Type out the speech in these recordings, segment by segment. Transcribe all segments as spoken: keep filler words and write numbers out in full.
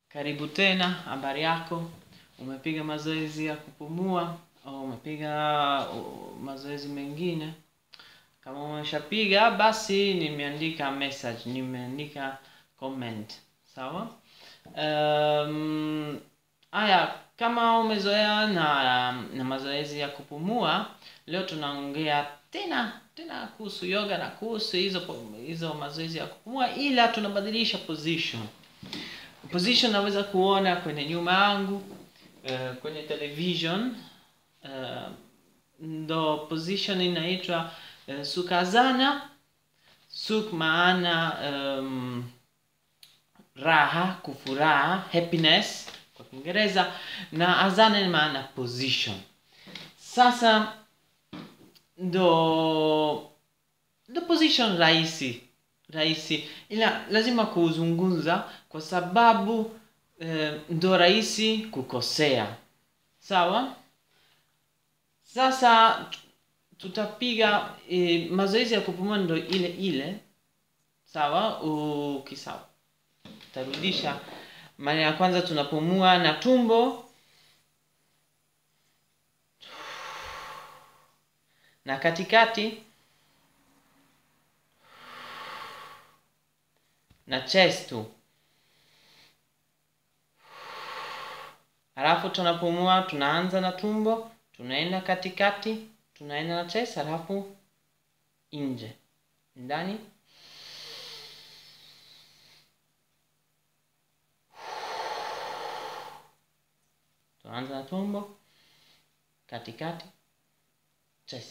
Karibu tena, habari yako? Umepiga mazoezi ya kupumua au umepiga uh, mazoezi mengine? Kama umeshapiga basi nimeandika message, nimeandika comment. Sawa? Um, aya, kama umezoea na, na mazoezi ya kupumua, leo tunaongea tena tena kuhusu yoga na kuhusu hizo hizo mazoezi ya kupumua, ila tunabadilisha position. Position naweza kuona kwenye nyuma yangu, uh, kwenye television. Uh, ndo position inaitwa uh, Sukhasana. Sukh maana um, raha, kufuraha, happiness kwa Kiingereza, na asana ni maana position. Sasa ndo ndo position rahisi rahisi, ila lazima kuzungumza kwa sababu eh, ndo rahisi kukosea. Sawa? Sasa tutapiga eh, mazoezi ya kupumua ndo ile ile. Sawa? Ukisawa, tarudisha. Mara ya kwanza tunapumua na tumbo, na katikati, na chest tu. Halafu tunapumua, tunaanza na tumbo, tunaenda katikati, tunaenda na chest, halafu nje, ndani. Tunaanza na tumbo, katikati, chest.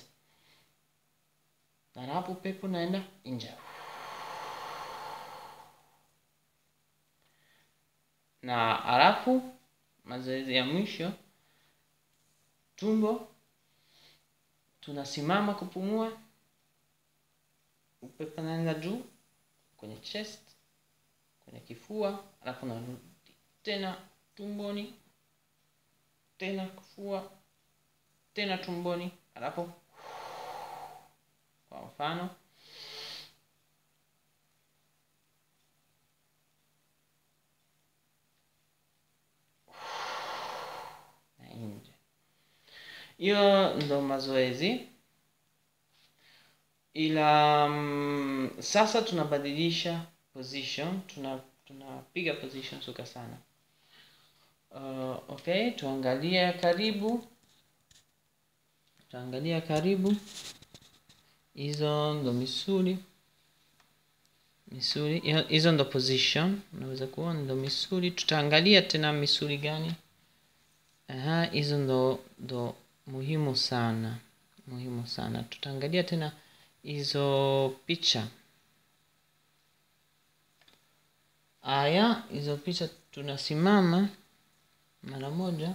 Halafu pepo naenda nje. Na halafu mazoezi ya mwisho, tumbo, tunasimama kupumua, upepo naenda juu kwenye chest, kwenye kifua, halafu narudi tena tumboni, tena kifua, tena tumboni, halafu kwa mfano na nje. Hiyo ndo mazoezi, ila um, sasa tunabadilisha position, tuna tunapiga position Sukhasana. Uh, okay, tuangalie karibu, tuangalia karibu. Hizo ndo misuli, misuli, hizo ndo position, unaweza kuona ndo misuli. Tutaangalia tena misuli gani. Aha, hizo ndo ndo muhimu sana, muhimu sana. Tutaangalia tena hizo picha. Aya, hizo picha tunasimama mara moja.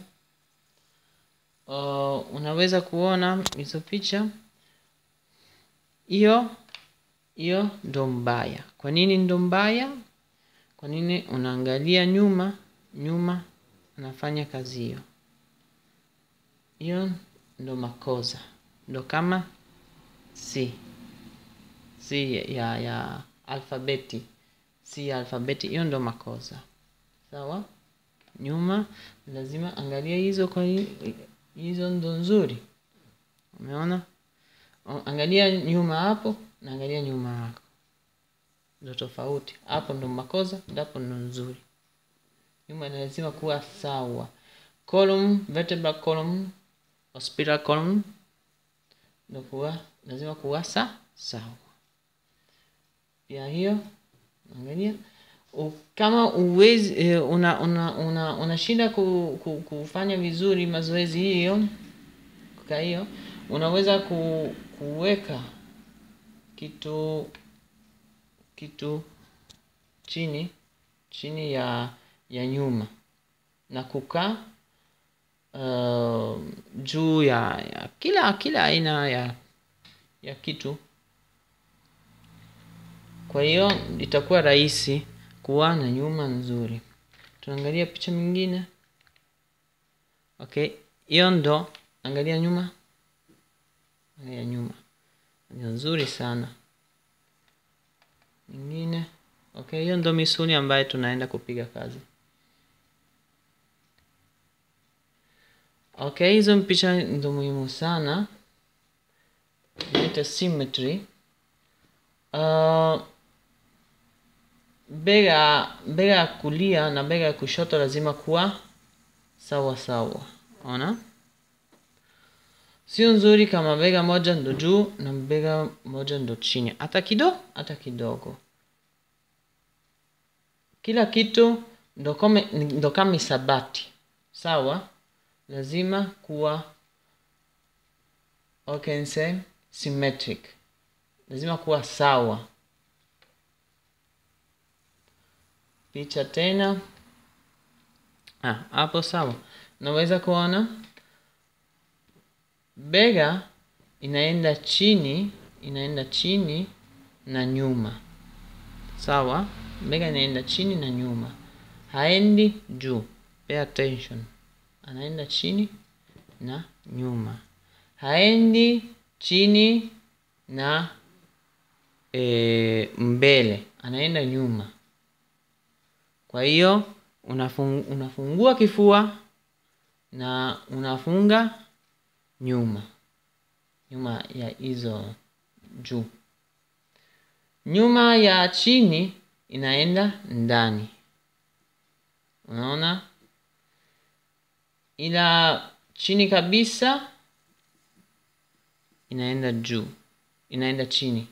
Uh, unaweza kuona hizo picha. Iyo, iyo ndo mbaya. Kwa nini ndo mbaya? Kwa nini? Unaangalia nyuma, nyuma unafanya kazi hiyo. Iyo ndo makosa. Ndo kama C. C ya, ya alfabeti. C ya alfabeti. Iyo ndo makosa. Sawa? Nyuma, lazima angalia hizo, kwa hizo ndo nzuri. Umeona? Angalia nyuma hapo, na angalia nyuma hako. Ndo tofauti. Hapo ndo makosa, hapo ndo nzuri. Nyuma lazima kuwa sawa. Column, vertebral column, spiral column, ndo kuwa lazima kuwa sa sawa. Pia hiyo, angalia. Kama uwezi una una una unashinda ku, ku, kufanya vizuri mazoezi hiyo, kwa hiyo unaweza ku, kuweka kitu kitu chini chini ya ya nyuma na kukaa uh, juu ya, ya kila kila aina ya ya kitu. Kwa hiyo itakuwa rahisi kuwa na nyuma nzuri. Tunaangalia picha nyingine. Okay, hiyo ndo, angalia nyuma. Angalia nyuma. Ni nzuri sana. Nyingine. Okay, hiyo ndo misuli ambayo tunaenda kupiga kazi. Okay, hizo picha ndo muhimu sana. Inaitwa symmetry. Uh, bega bega ya kulia na bega ya kushoto lazima kuwa sawa sawa. Ona? Sio nzuri kama bega moja ndo juu na bega moja ndo chini. Hata kidogo, hata kidogo. Kila kitu ndo kama ndo kama hisabati. Sawa? Lazima kuwa okay, say symmetric. Lazima kuwa sawa. Picha tena. Ah, hapo sawa. Naweza kuona bega inaenda chini, inaenda chini na nyuma. Sawa? Bega inaenda chini na nyuma. Haendi juu. Pay attention. Anaenda chini na nyuma. Haendi chini na e, mbele. Anaenda nyuma. Kwa hiyo unafung, unafungua kifua na unafunga nyuma. Nyuma ya hizo juu. Nyuma ya chini inaenda ndani. Unaona? Ila chini kabisa inaenda juu. Inaenda chini.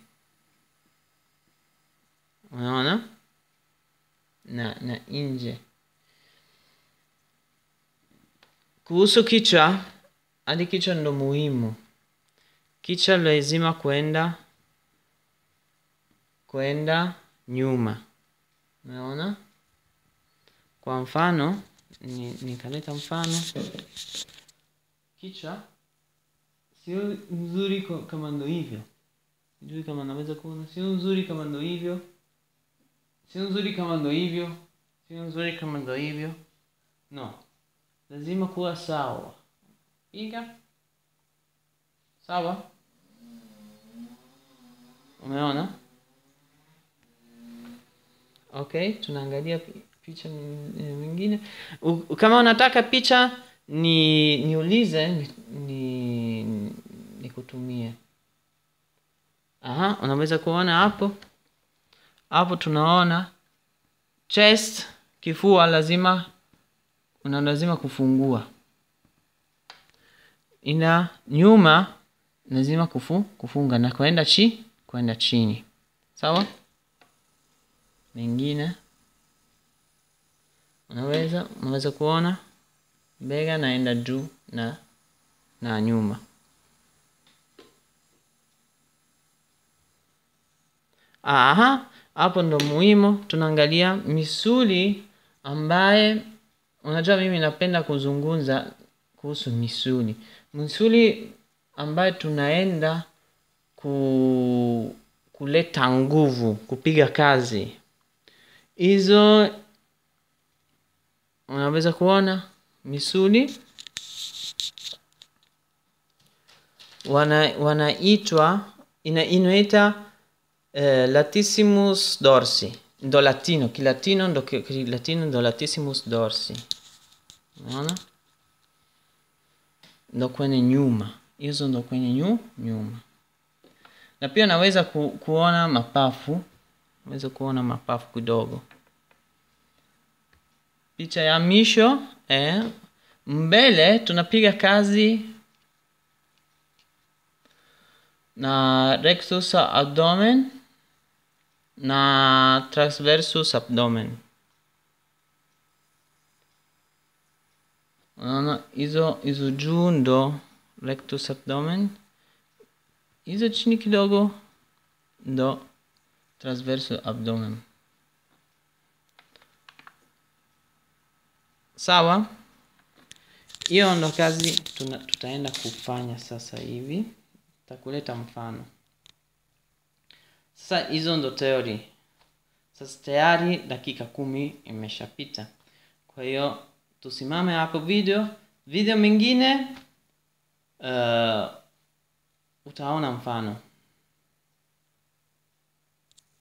Unaona? Na, na nje. Kuhusu kichwa, hadi kichwa ndo muhimu. Kichwa lazima kwenda kwenda nyuma. Unaona? Kwa mfano, ni nikaleta mfano. Kichwa sio nzuri kama ndo hivyo. Sijui kama naweza kuona. Sio nzuri kama ndo hivyo. Sio nzuri kama ndo hivyo. Sio nzuri kama ndo hivyo. No. Lazima kuwa sawa. Iga. Sawa? Umeona? Okay, tunaangalia picha nyingine. Kama unataka picha ni niulize ni nikutumie. Aha, unaweza kuona hapo. Hapo tunaona chest, kifua lazima una lazima kufungua. Ina nyuma lazima kufu, kufunga na kwenda chi, kwenda chini. Sawa? Mengine unaweza unaweza kuona bega naenda juu na na nyuma. Aha, hapo ndo muhimu tunaangalia misuli ambaye unajua mimi napenda kuzungumza kuhusu misuli. Misuli ambaye tunaenda ku, kuleta nguvu, kupiga kazi. Hizo unaweza kuona misuli wana wanaitwa ina inaita eh, latissimus dorsi. Ndo latino, kilatino ndo kilatino ndo latissimus dorsi. Unaona? Ndo kwenye nyuma. Hizo ndo kwenye nyu, nyuma. Na pia naweza ku, kuona mapafu. Naweza kuona mapafu kidogo. Picha ya misho eh, mbele tunapiga kazi na rectus abdomen na transversus abdomen. Unaona hizo hizo juu ndo rectus abdomen. Hizo chini kidogo ndo transversus abdomen. Sawa? Hiyo ndo kazi tuna, tutaenda kufanya sasa hivi. Takuleta mfano. Sasa hizo ndo theory. Sasa tayari dakika kumi imeshapita. Kwa hiyo tusimame hapo video. Video mengine uh, utaona mfano.